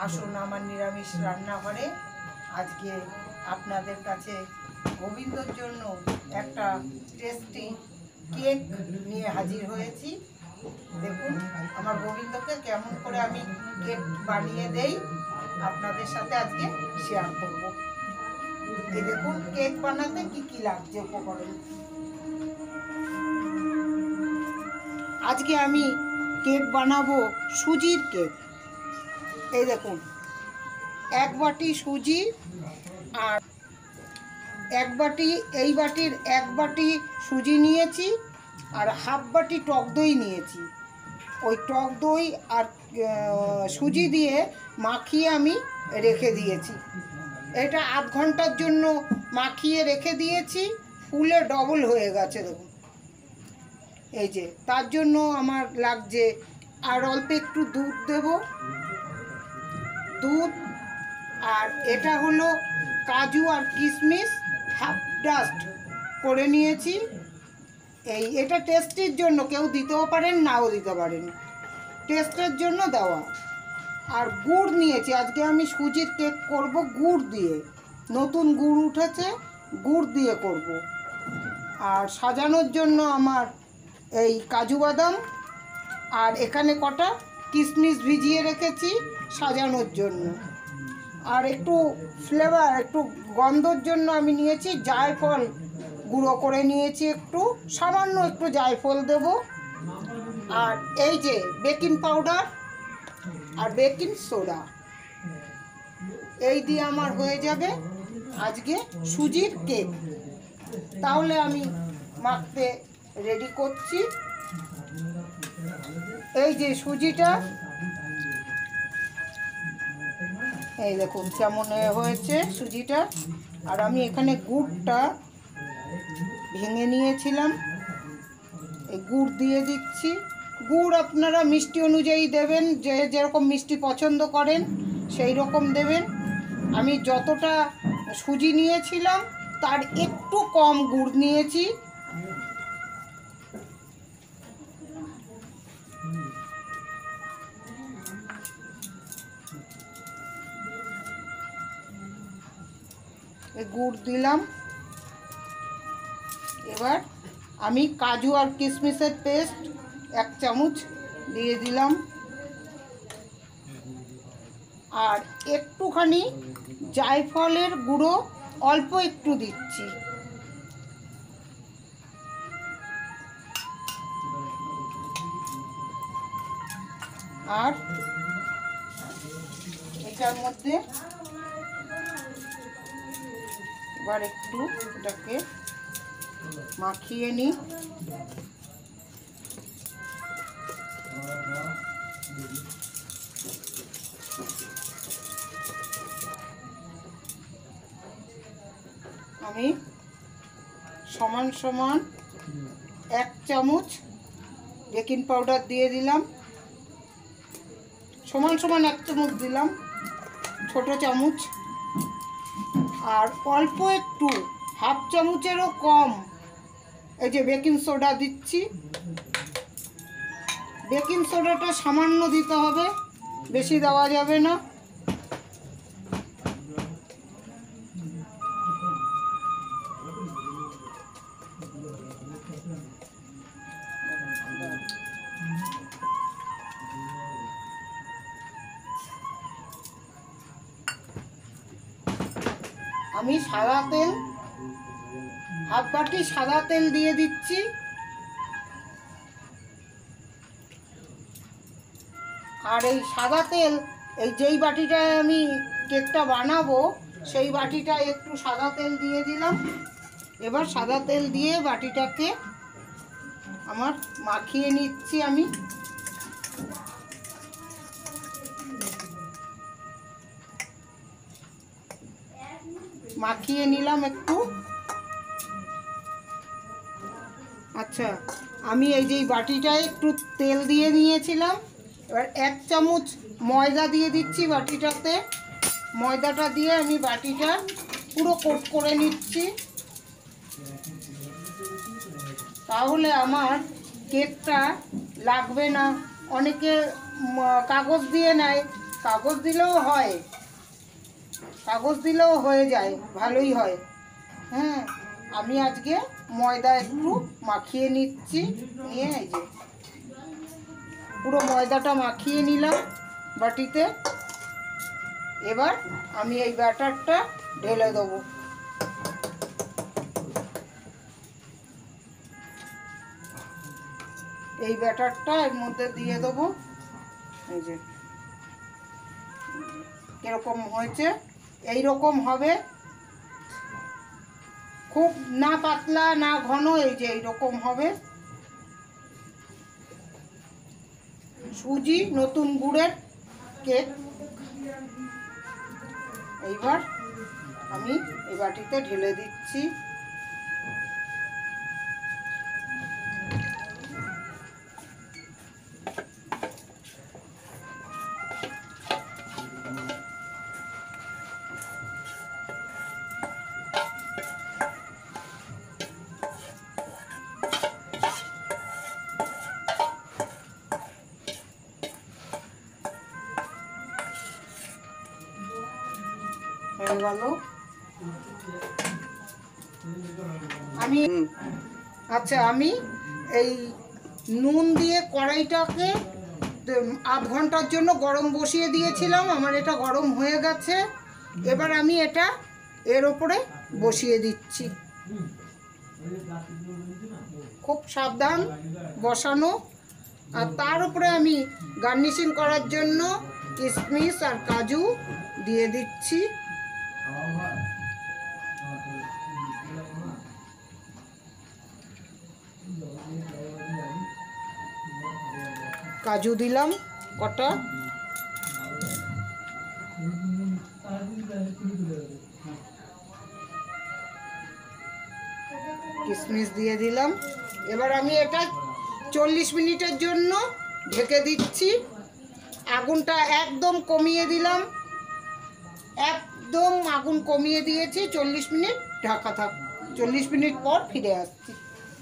আসুন আমার নিরামিষ রান্নাঘরে। আজকে আপনাদের কাছে গোবিন্দর জন্য একটা টেস্টি কেক নিয়ে হাজির হয়েছি। দেখুন আমার গোবিন্দকে কেমন করে আমি কেক বানিয়ে দেই আপনাদের সাথে আজকে শেয়ার করব। এই দেখুন কেক বানাতে কি কি লাগছে উপকরণ। আজকে আমি কেক বানাবো সুজির কেক। এই দেখুন এক বাটি সুজি আর এক বাটি, এই বাটির এক বাটি সুজি নিয়েছি আর হাফ বাটি টক দই নিয়েছি। ওই টক দই আর সুজি দিয়ে মাখিয়ে আমি রেখে দিয়েছি। এটা আধ ঘন্টার জন্য মাখিয়ে রেখে দিয়েছি, ফুলে ডবল হয়ে গেছে দেখুন। এই যে তার জন্য আমার লাগছে আর অল্প একটু দুধ দেব, দুধ। আর এটা হলো কাজু আর কিশমিশ হাফ ডাস্ট করে নিয়েছি। এটা টেস্টের জন্য, কেউ দিতেও পারেন নাও দিতে পারেন, টেস্টের জন্য দেওয়া। আর গুড় নিয়েছি, আজকে আমি সুজির কেক করব গুড় দিয়ে, নতুন গুড় উঠেছে, গুড় দিয়ে করব। আর সাজানোর জন্য আমার এই কাজু বাদাম আর এখানে কটা কিশমিশ ভিজিয়ে রেখেছি সাজানোর জন্য। আর একটু ফ্লেভার, একটু গন্ধর জন্য আমি নিয়েছি জায়ফল, গুঁড়ো করে নিয়েছি, একটু সামান্য একটু জায়ফল দেব। আর এই যে বেকিং পাউডার আর বেকিং সোডা, এই দিয়ে আমার হয়ে যাবে আজকে সুজির কেক। তাহলে আমি মাখতে রেডি করছি। এই যে সুজিটা, এই দেখুন কেমন হয়েছে সুজিটা। আর আমি এখানে গুড়টা ভেঙে নিয়েছিলাম, এই গুড় দিয়ে দিচ্ছি। গুড় আপনারা মিষ্টি অনুযায়ী দেবেন, যে যেরকম মিষ্টি পছন্দ করেন সেই রকম দেবেন। আমি যতটা সুজি নিয়েছিলাম তার একটু কম গুড় নিয়েছি। গুড় দিলাম। এবার আমি কাজু আর কিশমিশের পেস্ট 1 চামচ দিয়ে দিলাম। আর একটুখানি জায়ফলের গুঁড়ো অল্প একটু দিচ্ছি। আর এটার মধ্যে এবার একটু এটাকে মাখিয়ে নিই। আমি সমান সমান 1 চামচ বেকিং পাউডার দিয়ে দিলাম, সমান সমান 1 চামচ দিলাম, ছোট চামচ। আর অল্প একটু হাফ চামচেরও কম এই যে বেকিং সোডা দিচ্ছি। বেকিং সোডাটা সামান্য দিতে হবে, বেশি দেওয়া যাবে না। আমি সাদা তেল, হাফ বাটি সাদা তেল দিয়ে দিচ্ছি। আর এই সাদা তেল, এই যেই বাটিটায় আমি কেকটা বানাবো সেই বাটিটায় একটু সাদা তেল দিয়ে দিলাম। এবার সাদা তেল দিয়ে বাটিটাকে আমার মাখিয়ে নিচ্ছি। আমি মাখিয়ে নিলাম একটু। আচ্ছা, আমি এই যে বাটিটায় একটু তেল দিয়ে নিয়েছিলাম, এবার 1 চামচ ময়দা দিয়ে দিচ্ছি বাটিটাতে। ময়দাটা দিয়ে আমি বাটিটা পুরো কোট করে নিচ্ছি। তাহলে আমার কেকটা লাগবে না। অনেকে কাগজ দিয়ে নেয়, কাগজ দিলেও হয়, কাগজ দিলেও হয়ে যায়, ভালোই হয়। হ্যাঁ, আমি আজকে ময়দা একটু মাখিয়ে নিচ্ছি, নিয়ে এই যে পুরো ময়দাটা মাখিয়ে নিলাম বাটিতে। এবার আমি এই ব্যাটারটা ঢেলে দেবো। এই ব্যাটারটা এর মধ্যে দিয়ে দেবো। এই যে কিরকম হয়েছে, এই রকম হবে, খুব না পাতলা না ঘন, এই যে এইরকম হবে। সুজি নতুন গুড়ের কেক। এইবার আমি এই বাটিতে ঢেলে দিচ্ছি। হয়ে গেল। আমি এই নুন দিয়ে কড়াইটাকে আধ ঘন্টার জন্য গরম বসিয়ে দিয়েছিলাম। আমার এটা গরম হয়ে গেছে। এবার আমি এটা এর ওপরে বসিয়ে দিচ্ছি। খুব সাবধান বসানো। আর তার উপরে আমি গার্নিশিং করার জন্য কিশমিশ আর কাজু দিয়ে দিচ্ছি। কাজু দিলাম কটা, কিশমিশ দিয়ে দিলাম। এবার আমি এটা 40 মিনিটের জন্য ঢেকে দিচ্ছি। আগুনটা একদম কমিয়ে দিলাম, একদম আগুন কমিয়ে দিয়েছি। 40 মিনিট ঢাকা থাক। 40 মিনিট পর ফিরে আসছি।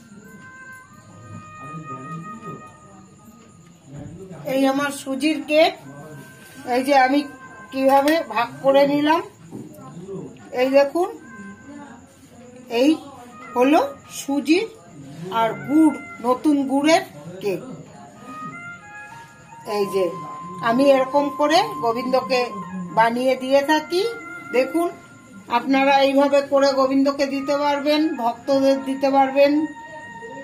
এই আমার সুজির কেক। এই যে আমি কিভাবে ভাগ করে নিলাম, এই দেখুন, এই হলো সুজির আর গুড়, নতুন গুড়ের কেক। এই যে আমি এরকম করে গোবিন্দকে বানিয়ে দিয়ে থাকি। দেখুন, আপনারা এইভাবে করে গোবিন্দকে দিতে পারবেন, ভক্তদের দিতে পারবেন।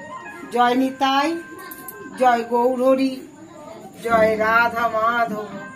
জয় নিতাই, জয় গৌরহরি, জয় রাধা মাধব।